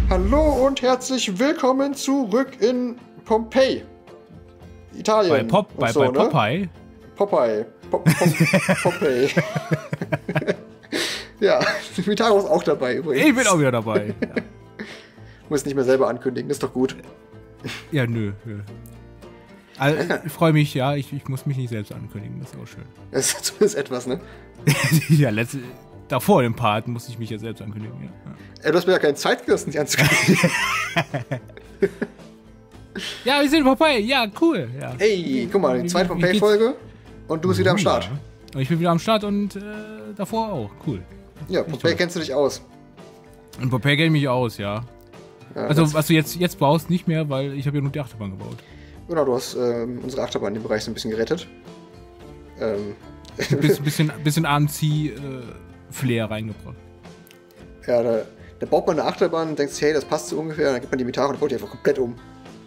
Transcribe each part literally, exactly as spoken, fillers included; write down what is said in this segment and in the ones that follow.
Hallo und herzlich willkommen zurück in Pompeji, Italien. Bei, Pop, bei, so, bei ne? Popeye? Popeye. Pop, Pop, Pompeji. Ja, Vitaro ist auch dabei übrigens. Ich bin auch wieder dabei. Ja. Muss nicht mehr selber ankündigen, ist doch gut. Ja, nö. nö. Also, ich freue mich, ja, ich, ich muss mich nicht selbst ankündigen, das ist auch schön. Das ist zumindest etwas, ne? Ja, letzte, davor im Part musste ich mich ja selbst ankündigen. Ja. Ey, du hast mir ja keine Zeit gelassen, dich anzukündigen. Ja, wir sind Popeye, ja, cool. Ja. Ey, guck mal, die zweite Wie- wie Pompeji-Folge und du bist wieder am Start. Ja. Und ich bin wieder am Start und äh, davor auch, cool. Ja, Pompeji kennst du dich aus. Und Popeye kennt mich aus, ja. Ja, Also, das- was du jetzt, jetzt brauchst, nicht mehr, weil ich habe ja nur die Achterbahn gebaut. Genau, du hast ähm, unsere Achterbahn in dem Bereich so ein bisschen gerettet. Ähm, Ein bisschen, bisschen, bisschen A M C-Flair reingebracht. ja, da, da baut man eine Achterbahn und denkt sich, hey, das passt so ungefähr, dann gibt man die Vitaro und baut die einfach komplett um.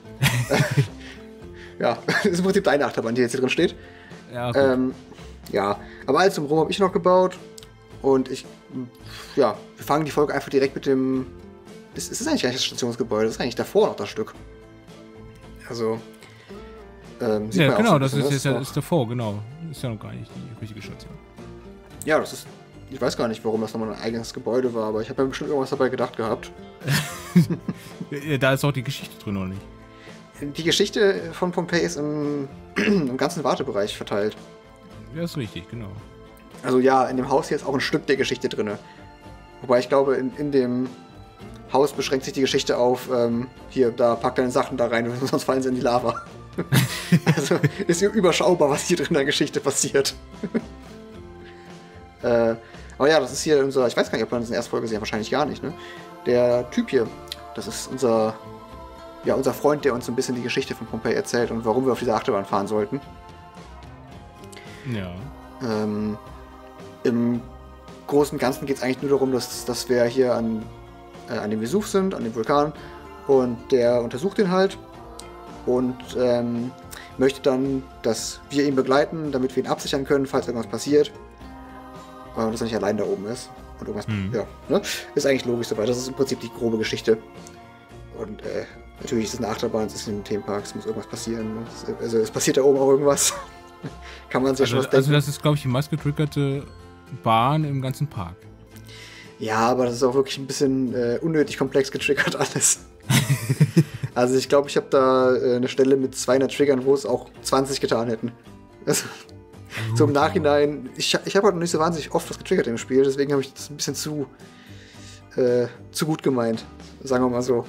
Ja, das ist im Prinzip deine Achterbahn, die jetzt hier drin steht. Ja, okay. Ähm, ja, aber alles drumherum habe ich noch gebaut und ich, ja, wir fangen die Folge einfach direkt mit dem, es ist eigentlich gar nicht das Stationsgebäude, das ist eigentlich davor noch das Stück. Also, ähm, sieht Ja, man auch so genau, ein das bisschen, ist, ist, ja, noch- ist davor, genau. Ist ja noch gar nicht die richtige Station. Ja, das ist, ich weiß gar nicht, warum das nochmal ein eigenes Gebäude war, aber ich habe ja bestimmt irgendwas dabei gedacht gehabt. Ja, da ist auch die Geschichte drin, oder nicht? Die Geschichte von Pompeji ist im, im ganzen Wartebereich verteilt. Ja, ist richtig, genau. Also ja, in dem Haus hier ist auch ein Stück der Geschichte drin. Wobei ich glaube, in, in dem Haus beschränkt sich die Geschichte auf, ähm, hier, da pack deine Sachen da rein, sonst fallen sie in die Lava. Also ist überschaubar, was hier drin in der Geschichte passiert. äh, aber ja, das ist hier unser, ich weiß gar nicht, ob man das in der ersten Folge sehen, wahrscheinlich gar nicht, ne? Der Typ hier, das ist unser, ja, unser Freund, der uns so ein bisschen die Geschichte von Pompeji erzählt und warum wir auf dieser Achterbahn fahren sollten. Ja. Ähm, Im Großen und Ganzen geht es eigentlich nur darum, dass, dass wir hier an, äh, an dem Vesuv sind, an dem Vulkan, und der untersucht ihn halt und ähm, möchte dann, dass wir ihn begleiten, damit wir ihn absichern können, falls irgendwas passiert. Äh, dass er nicht allein da oben ist. Und irgendwas, Mhm. ja, ne? Ist eigentlich logisch soweit. Das ist im Prinzip die grobe Geschichte. Und äh, natürlich ist es eine Achterbahn, es ist ein Themenpark, es muss irgendwas passieren. Ne? Es, also es passiert da oben auch irgendwas. Kann man sich Also, schon was denken. also das ist, glaube ich, die meistgetriggerte Bahn im ganzen Park. Ja, aber das ist auch wirklich ein bisschen äh, unnötig komplex getriggert alles. Also ich glaube, ich habe da äh, eine Stelle mit zweihundert Triggern, wo es auch zwanzig getan hätten. Also, so im Nachhinein, ich, ich habe halt noch nicht so wahnsinnig oft was getriggert im Spiel, deswegen habe ich das ein bisschen zu, äh, zu gut gemeint. Sagen wir mal so.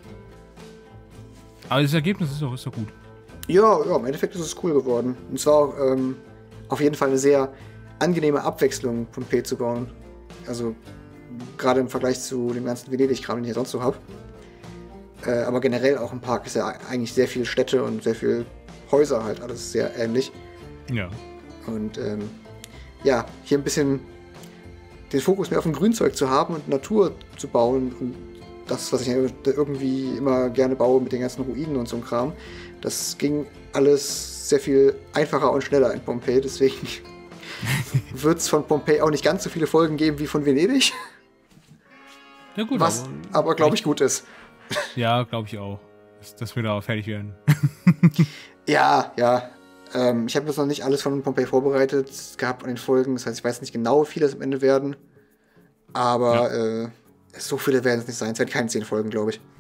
Aber das Ergebnis ist doch, ist doch gut. Ja, ja, im Endeffekt ist es cool geworden. Und zwar auch ähm, auf jeden Fall eine sehr angenehme Abwechslung, Pompeji zu bauen. Also gerade im Vergleich zu dem ganzen Venedig-Kram, den ich hier sonst so habe. Äh, aber generell auch im Park ist ja eigentlich sehr viel Städte und sehr viel Häuser halt, alles sehr ähnlich. Ja. Und ähm, ja, hier ein bisschen den Fokus mehr auf dem Grünzeug zu haben und Natur zu bauen und das, was ich irgendwie immer gerne baue mit den ganzen Ruinen und so einem Kram, das ging alles sehr viel einfacher und schneller in Pompeji, deswegen wird es von Pompeji auch nicht ganz so viele Folgen geben wie von Venedig, Ja, gut. was aber, glaube ich, gut ist. Ja, glaube ich auch. Dass, dass wir da fertig werden. Ja, ja. Ähm, ich habe jetzt noch nicht alles von Pompeji vorbereitet gehabt an den Folgen. Das heißt, ich weiß nicht genau, wie viele es am Ende werden. Aber ja. äh, so viele werden es nicht sein. Es werden keine zehn Folgen, glaube ich.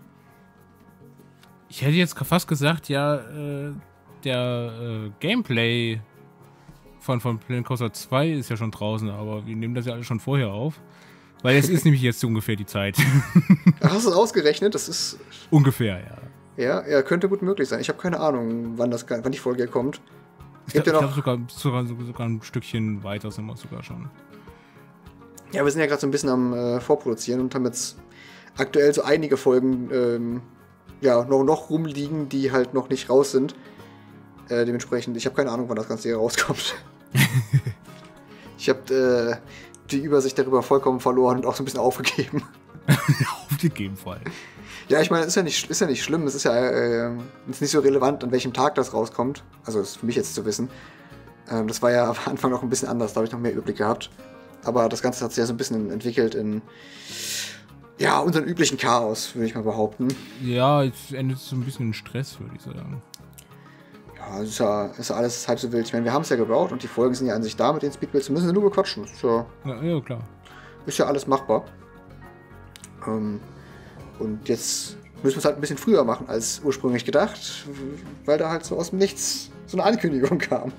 Ich hätte jetzt fast gesagt, ja, äh, der äh, Gameplay von, von Planet Coaster zwei ist ja schon draußen, aber wir nehmen das ja alles schon vorher auf. Weil es ist nämlich jetzt ungefähr die Zeit. Ach, hast du es ausgerechnet? Das ist... Ungefähr, ja. Ja, ja, könnte gut möglich sein. Ich habe keine Ahnung, wann, das, wann die Folge kommt. Es Ich gibt glaube ja noch... sogar, sogar, sogar ein Stückchen weiter sind wir sogar schon. Ja, wir sind ja gerade so ein bisschen am äh, Vorproduzieren und haben jetzt aktuell so einige Folgen ähm, ja, noch, noch rumliegen, die halt noch nicht raus sind. Äh, dementsprechend, ich habe keine Ahnung, wann das Ganze hier rauskommt. Ich habe äh, die Übersicht darüber vollkommen verloren und auch so ein bisschen aufgegeben. Aufgegeben vor allem. Ja, ich meine, es ist ja nicht, ist ja nicht schlimm, es ist ja äh, ist nicht so relevant, an welchem Tag das rauskommt. Also, das ist für mich jetzt zu wissen. Ähm, das war ja am Anfang noch ein bisschen anders, da habe ich noch mehr Überblick gehabt. Aber das Ganze hat sich ja so ein bisschen entwickelt in Ja, unseren üblichen Chaos, würde ich mal behaupten. Ja, jetzt endet es so ein bisschen in Stress, würde ich sagen. Ja, ist ja, ist ja alles halb so wild. Ich meine, wir haben es ja gebaut und die Folgen sind ja an sich da mit den Speedbuilds. Wir müssen sie nur bequatschen. Ist ja, Ja, ja klar. ist ja alles machbar. Ähm, und jetzt müssen wir es halt ein bisschen früher machen als ursprünglich gedacht, weil da halt so aus dem Nichts so eine Ankündigung kam.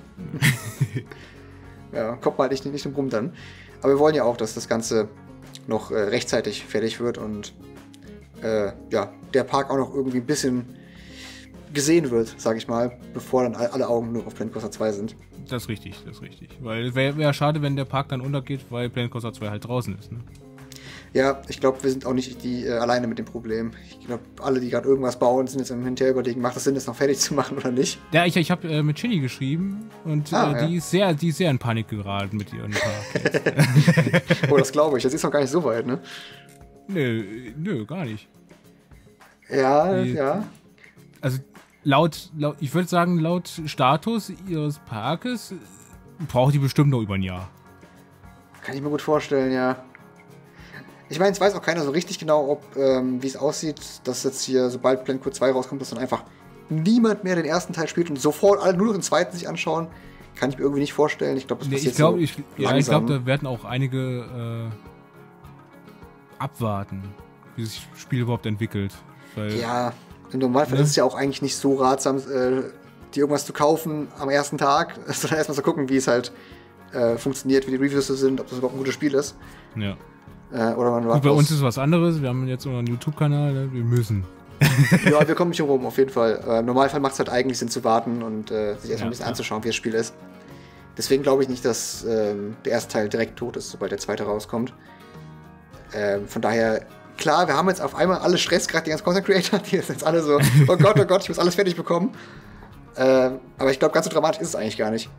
Ja, kommt mal nicht, nicht drum dann. Aber wir wollen ja auch, dass das Ganze noch äh, rechtzeitig fertig wird und äh, ja, der Park auch noch irgendwie ein bisschen gesehen wird, sag ich mal, bevor dann alle Augen nur auf Planet Coaster zwei sind. Das ist richtig, das ist richtig. Weil es wäre wär schade, wenn der Park dann untergeht, weil Planet Coaster zwei halt draußen ist. Ne? Ja, ich glaube, wir sind auch nicht die äh, alleine mit dem Problem. Ich glaube, alle, die gerade irgendwas bauen, sind jetzt im Hinterher überlegen, macht es Sinn, das noch fertig zu machen oder nicht? Ja, ich, ich habe äh, mit Ginny geschrieben und ah, äh, ja. die, ist sehr, die ist sehr in Panik geraten mit ihren Park. Oh, das glaube ich. Das ist noch gar nicht so weit, ne? Nö, nö, gar nicht. Ja, die, ja. Also laut, laut ich würde sagen, laut Status ihres Parkes braucht die bestimmt noch über ein Jahr. Kann ich mir gut vorstellen, ja. Ich meine, es weiß auch keiner so richtig genau, ob ähm, wie es aussieht, dass jetzt hier, sobald Planet Coaster zwei rauskommt, dass dann einfach niemand mehr den ersten Teil spielt und sofort alle nur noch den zweiten sich anschauen. Kann ich mir irgendwie nicht vorstellen. Ich glaube, das passiert ich glaub, so ich, ja, ich glaube, da werden auch einige äh, abwarten, wie sich das Spiel überhaupt entwickelt. Weil, ja, im Normalfall ne? ist es ja auch eigentlich nicht so ratsam, äh, dir irgendwas zu kaufen am ersten Tag, sondern erstmal zu gucken, wie es halt äh, funktioniert, wie die Reviews so sind, ob das überhaupt ein gutes Spiel ist. Ja. Äh, oder man Gut, bei uns ist was anderes. Wir haben jetzt unseren YouTube-Kanal, ne? Wir müssen. Ja, wir kommen nicht rum, auf jeden Fall. Äh, Im Normalfall macht es halt eigentlich Sinn zu warten und äh, sich erstmal Ja, ein bisschen ja. anzuschauen, wie das Spiel ist. Deswegen glaube ich nicht, dass ähm, der erste Teil direkt tot ist, sobald der zweite rauskommt. Ähm, von daher, klar, wir haben jetzt auf einmal alle Stress, gerade die ganzen Content Creator, die sind jetzt alle so, oh Gott, oh Gott, ich muss alles fertig bekommen. Ähm, aber ich glaube, ganz so dramatisch ist es eigentlich gar nicht.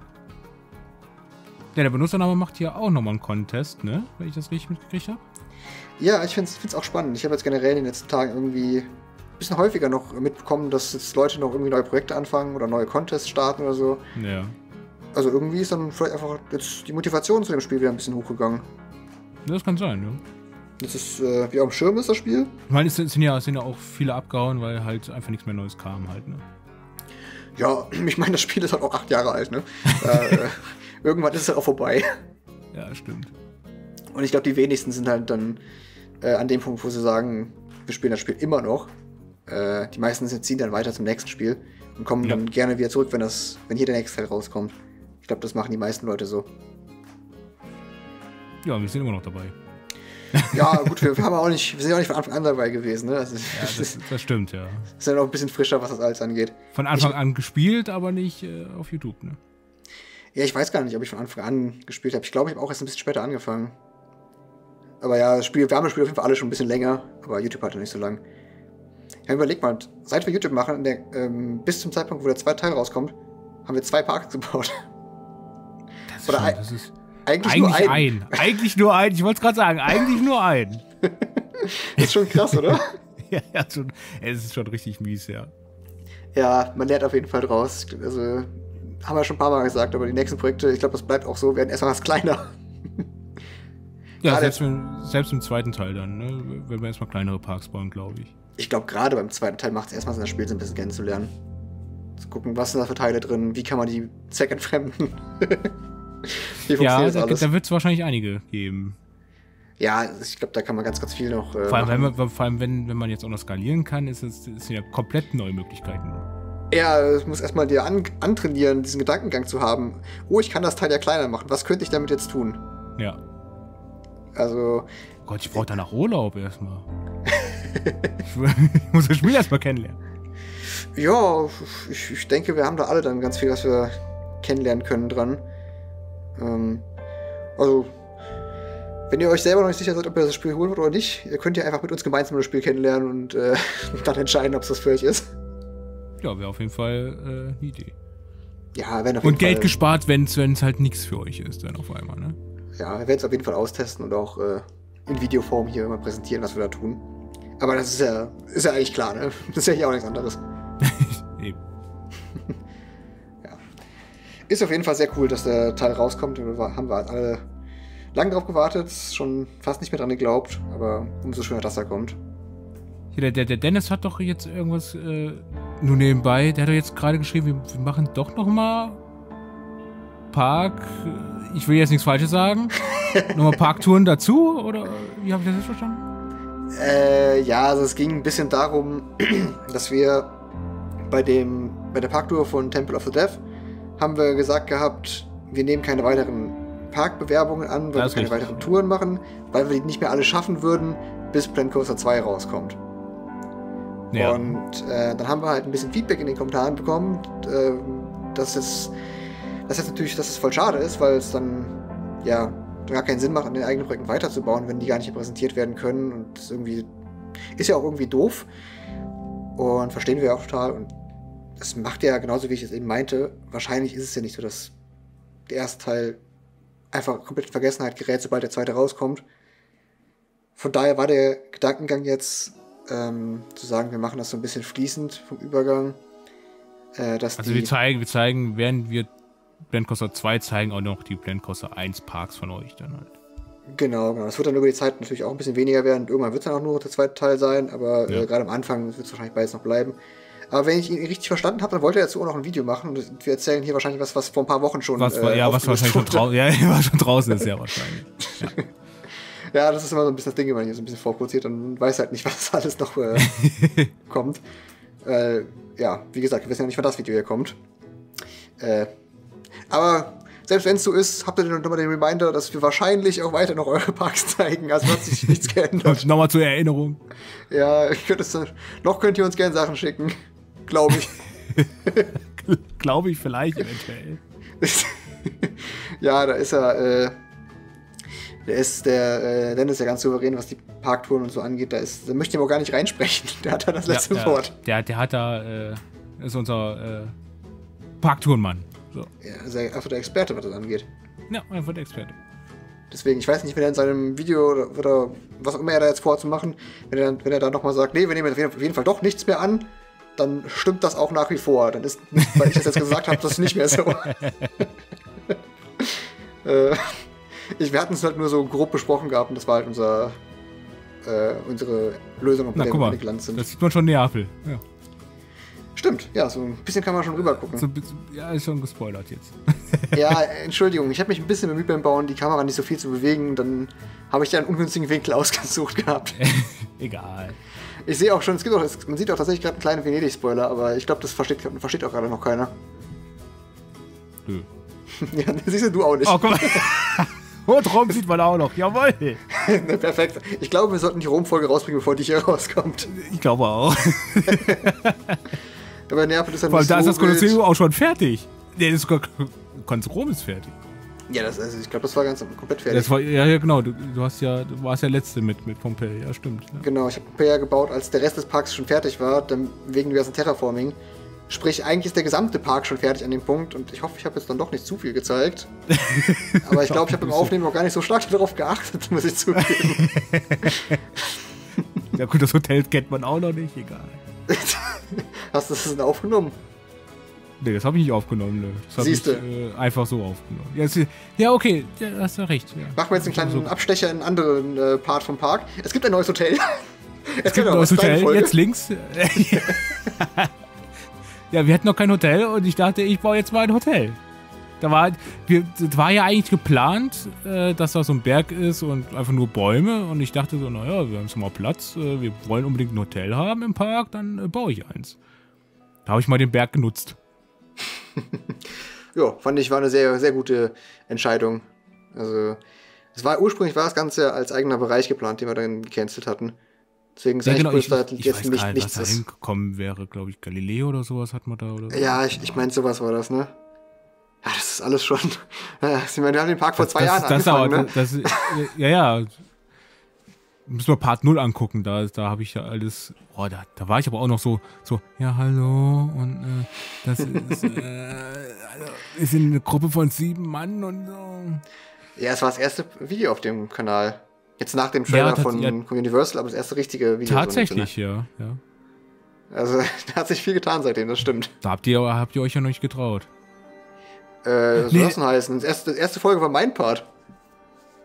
Ja, der Benutzername macht hier auch nochmal einen Contest, ne? Wenn ich das richtig mitgekriegt habe. Ja, ich finde es auch spannend. Ich habe jetzt generell in den letzten Tagen irgendwie ein bisschen häufiger noch mitbekommen, dass jetzt Leute noch irgendwie neue Projekte anfangen oder neue Contests starten oder so. Ja. Also irgendwie ist dann vielleicht einfach jetzt die Motivation zu dem Spiel wieder ein bisschen hochgegangen. Das kann sein, ja. Das ist, äh, wie auf dem Schirm ist das Spiel. Ich meine, es sind ja, es sind ja auch viele abgehauen, weil halt einfach nichts mehr Neues kam halt, ne? Ja, ich meine, das Spiel ist halt auch acht Jahre alt, ne? äh, irgendwann ist es halt auch vorbei. Ja, stimmt. Und ich glaube, die wenigsten sind halt dann äh, an dem Punkt, wo sie sagen, wir spielen das Spiel immer noch. Äh, die meisten ziehen dann weiter zum nächsten Spiel und kommen Ja. dann gerne wieder zurück, wenn das, wenn hier der nächste Teil rauskommt. Ich glaube, das machen die meisten Leute so. Ja, wir sind immer noch dabei. Ja, gut, wir, wir haben auch nicht, wir sind ja auch nicht von Anfang an dabei gewesen, ne? Also, Ja, das, das stimmt, ja. ist ja noch ein bisschen frischer, was das alles angeht. Von Anfang an gespielt, aber nicht äh, auf YouTube, ne? Ja, ich weiß gar nicht, ob ich von Anfang an gespielt habe. Ich glaube, ich habe auch erst ein bisschen später angefangen. Aber ja, das Spiel, wir haben das Spiel auf jeden Fall alle schon ein bisschen länger, aber YouTube hat noch nicht so lang. Ja, überleg mal, seit wir YouTube machen, der, ähm, bis zum Zeitpunkt, wo der zweite Teil rauskommt, haben wir zwei Parks gebaut. Das ist, Oder schon, ein- das ist Eigentlich, eigentlich nur einen. ein. Eigentlich nur ein. Ich wollte es gerade sagen, eigentlich nur ein. Ist schon krass, oder? Ja, ja, schon, es ist schon richtig mies, ja. Ja, man lernt auf jeden Fall draus. Also, haben wir schon ein paar Mal gesagt, aber die nächsten Projekte, ich glaube, das bleibt auch so, werden erstmal was kleiner. Ja, Gerade- selbst, wenn, selbst im zweiten Teil dann, ne? Wenn wir erstmal kleinere Parks bauen, glaube ich. Ich glaube, gerade beim zweiten Teil macht es erstmal Sinn, das Spiel so ein bisschen kennenzulernen. Zu gucken, was sind da für Teile drin, wie kann man die zweckentfremden. Wie Ja, funktioniert das da, alles? da wird es wahrscheinlich einige geben. Ja, ich glaube, da kann man ganz, ganz viel noch. Äh, Vor allem, wenn machen. man, vor allem wenn, wenn man jetzt auch noch skalieren kann, ist es ist ja komplett neue Möglichkeiten. Ja, es muss erstmal dir an, antrainieren, diesen Gedankengang zu haben. Oh, ich kann das Teil ja kleiner machen. Was könnte ich damit jetzt tun? Ja. Also, Oh Gott, ich brauche danach Urlaub erstmal. ich, ich muss das Spiel erstmal kennenlernen. ja, ich, ich denke, wir haben da alle dann ganz viel, was wir kennenlernen können dran. Ähm, also, wenn ihr euch selber noch nicht sicher seid, ob ihr das Spiel holen wollt oder nicht, ihr könnt ja einfach mit uns gemeinsam das Spiel kennenlernen und äh, dann entscheiden, ob es das für euch ist. Ja, wäre auf jeden Fall äh, eine Idee. Ja, wenn auf Und jeden Geld Fall, gespart, wenn es halt nichts für euch ist, dann auf einmal, ne? Ja, wir werden es auf jeden Fall austesten und auch äh, in Videoform hier mal präsentieren, was wir da tun. Aber das ist ja, ist ja eigentlich klar, ne? Das ist ja hier auch nichts anderes. Eben. Ist auf jeden Fall sehr cool, dass der Teil rauskommt. Wir haben wir alle Lang drauf gewartet, schon fast nicht mehr dran geglaubt, aber umso schöner, dass er kommt. Der, der, der Dennis hat doch jetzt irgendwas, äh, nur nebenbei, der hat doch jetzt gerade geschrieben, wir, wir machen doch noch mal Park, ich will jetzt nichts Falsches sagen, nochmal Parktouren dazu, oder wie habe ich das jetzt verstanden? Äh, ja, also es ging ein bisschen darum, dass wir bei dem, bei der Parktour von Temple of the Death haben wir gesagt gehabt, wir nehmen keine weiteren Parkbewerbungen an, weil wir keine richtig, weiteren ja. Touren machen, weil wir die nicht mehr alle schaffen würden, bis Planet Coaster zwei rauskommt. Ja. Und äh, dann haben wir halt ein bisschen Feedback in den Kommentaren bekommen, äh, dass es dass jetzt natürlich, dass es voll schade ist, weil es dann ja gar keinen Sinn macht, an den eigenen Projekten weiterzubauen, wenn die gar nicht präsentiert werden können. Und das irgendwie ist ja auch irgendwie doof. Und verstehen wir auch total. Und das macht ja genauso, wie ich es eben meinte. Wahrscheinlich ist es ja nicht so, dass der erste Teil einfach komplett in Vergessenheit gerät, sobald der zweite rauskommt. Von daher war der Gedankengang jetzt, ähm, zu sagen, wir machen das so ein bisschen fließend vom Übergang. Äh, dass also die, wir zeigen, wir zeigen, während wir Planet Coaster zwei zeigen, auch noch die Planet Coaster eins Parks von euch dann halt. Genau, genau. Das wird dann über die Zeit natürlich auch ein bisschen weniger werden. Irgendwann wird es dann auch nur der zweite Teil sein, aber ja. äh, gerade am Anfang wird es wahrscheinlich beides noch bleiben. Aber wenn ich ihn richtig verstanden habe, dann wollte er dazu auch noch ein Video machen. Und wir erzählen hier wahrscheinlich was, was vor ein paar Wochen schon was, äh, Ja, was wahrscheinlich schon, drau ja, was schon draußen ist, ja, wahrscheinlich. Ja. Ja, das ist immer so ein bisschen das Ding, wenn man hier so ein bisschen vorproduziert und weiß halt nicht, was alles noch äh, kommt. Äh, ja, wie gesagt, wir wissen ja nicht, wann das Video hier kommt. Äh, aber selbst wenn es so ist, habt ihr dann nochmal den Reminder, dass wir wahrscheinlich auch weiter noch eure Parks zeigen. Also hat sich nichts geändert. Nochmal zur Erinnerung. Ja, ich könnte es, noch könnt ihr uns gerne Sachen schicken. Glaube ich. Glaube ich vielleicht eventuell. Ja, da ist er, äh, der ist der, äh, Dennis ja ganz souverän, was die Parktouren und so angeht. Da, ist, da möchte ich aber auch gar nicht reinsprechen. Der hat da das letzte ja, Wort. Der, der hat da, äh, ist unser äh, Parktourenmann. So. Ja, ist einfach der Experte, was das angeht. Ja, einfach der Experte. Deswegen, ich weiß nicht, wenn er in seinem Video oder, oder was auch immer er da jetzt vorhat zu machen, wenn er, wenn er dann nochmal sagt, nee, wir nehmen auf jeden Fall doch nichts mehr an, dann stimmt das auch nach wie vor. Dann ist, weil ich das jetzt gesagt habe, das ist nicht mehr so. äh, ich, wir hatten es halt nur so grob besprochen gehabt und das war halt unser, äh, unsere Lösung, auf der wir gelandet sind. Das sieht man schon Neapel. Ja. Stimmt, ja, so ein bisschen kann man schon rüber gucken. So, ja, ist schon gespoilert jetzt. Ja, Entschuldigung, ich habe mich ein bisschen bemüht beim Bauen, die Kamera nicht so viel zu bewegen, dann habe ich da einen ungünstigen Winkel ausgesucht gehabt. Egal. Ich sehe auch schon, es gibt auch, man sieht auch tatsächlich gerade einen kleinen Venedig-Spoiler, aber ich glaube, das versteht, versteht auch gerade noch keiner. Nö. Ja, siehst du, du auch nicht. Oh, guck mal. Und Rom sieht man auch noch, jawohl. Perfekt. Ich glaube, wir sollten die Rom-Folge rausbringen, bevor die hier rauskommt. Ich glaube auch. Aber Neapel ist dann Vor allem nicht da so ist das Kolosseum auch schon fertig. Nee, das Rom ist fertig. Ja, das, also ich glaube, das war ganz komplett fertig. Das war, ja, ja, genau. Du, du, hast ja, du warst ja Letzte mit, mit Pompeii. Ja, stimmt. Ja. Genau, ich habe Pompeii gebaut, als der Rest des Parks schon fertig war, dann wegen diversen Terraforming. Sprich, eigentlich ist der gesamte Park schon fertig an dem Punkt und ich hoffe, ich habe jetzt dann doch nicht zu viel gezeigt. Aber ich glaube, ich habe beim Aufnehmen auch gar nicht so stark darauf geachtet, muss ich zugeben. Ja gut, das Hotel kennt man auch noch nicht, egal. Hast du das denn aufgenommen? Nee, das habe ich nicht aufgenommen. Ne. Das Siehst du? Äh, einfach so aufgenommen. Ja, ist, ja okay, ja, hast du recht. Ja. Machen wir jetzt einen kleinen so. Abstecher in einen anderen äh, Part vom Park. Es gibt ein neues Hotel. Es, es gibt ein neues Hotel, jetzt links. Ja, wir hatten noch kein Hotel und ich dachte, ich baue jetzt mal ein Hotel. Da war, wir, das war ja eigentlich geplant, äh, dass da so ein Berg ist und einfach nur Bäume. Und ich dachte so, naja, wir haben schon mal Platz, äh, wir wollen unbedingt ein Hotel haben im Park, dann äh, baue ich eins. Da habe ich mal den Berg genutzt. Ja, fand ich, war eine sehr, sehr gute Entscheidung. Also, es war ursprünglich war das Ganze als eigener Bereich geplant, den wir dann gecancelt hatten. Deswegen ist ja, eigentlich genau, cool, ich, dass da ich jetzt weiß nicht, gar nicht, nichts was da ist. hingekommen wäre, glaube ich, Galileo oder sowas hat man da. Oder so. Ja, ich, ich meine, sowas war das, ne? Ja, das ist alles schon. Ja, ich meine, wir haben den Park vor das, zwei das, Jahren das angefangen, aber, ne? Das, ja, ja. Müssen wir Part null angucken, da, da habe ich ja alles. Oh, da, da war ich aber auch noch so, so ja, hallo, und äh, das ist, äh, also, wir sind eine Gruppe von sieben Mann und so. Ja, es war das erste Video auf dem Kanal. Jetzt nach dem Trailer ja, von, ja, von Universal, aber das erste richtige Video. Tatsächlich, so ja, ja. Also, da hat sich viel getan seitdem, das stimmt. Da habt ihr, habt ihr euch ja noch nicht getraut. Äh, was nee. soll das denn heißen? Das erste, die erste Folge war mein Part.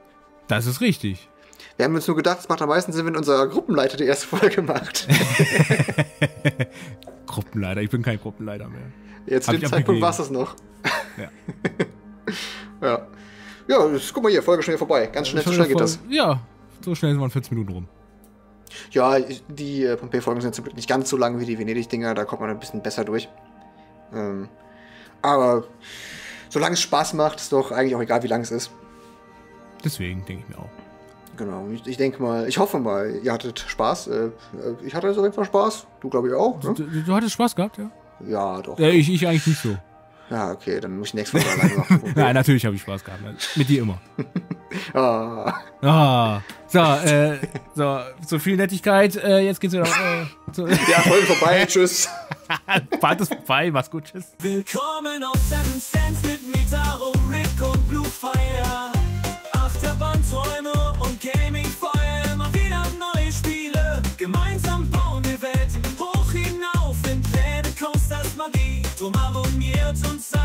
Das ist richtig. Wir haben uns nur gedacht, es macht am meisten Sinn, wenn unser Gruppenleiter die erste Folge macht. Gruppenleiter, ich bin kein Gruppenleiter mehr. Jetzt zu dem Zeitpunkt war es das noch. Ja. ja. Ja, das, guck mal hier, Folge schon wieder vorbei. Ganz schnell, so schnell geht das. Ja, so schnell sind wir in vierzehn Minuten rum. Ja, die äh, Pompeii-Folgen sind zum Glück nicht ganz so lang wie die Venedig-Dinger, da kommt man ein bisschen besser durch. Ähm, aber solange es Spaß macht, ist doch eigentlich auch egal, wie lang es ist. Deswegen denke ich mir auch. Genau, ich, ich denke mal, ich hoffe mal, ihr hattet Spaß. Äh, ich hatte auf jeden Fall Spaß. Du, glaube ich, auch. Ne? Du, du hattest Spaß gehabt, ja? Ja, doch. Äh, ich, ich eigentlich nicht so. Ja, okay, dann muss ich nächstes Mal alleine machen. Okay. Nein, natürlich habe ich Spaß gehabt. Mit dir immer. ah. Ah. So, äh, so, so viel Nettigkeit. Äh, jetzt geht's wieder. Äh, so. Ja, Folge vorbei. Tschüss. Fahrt ist vorbei. Mach's gut. Tschüss. Willkommen auf Seven Sense mit Mitaro, Rick und Blue Fire. Achterbahnträume und Gaming-Feuer. Immer wieder neue Spiele. Gemeinsam bauen wir Welten hoch hinauf in Planet Coasters Magie. Drum abonniert uns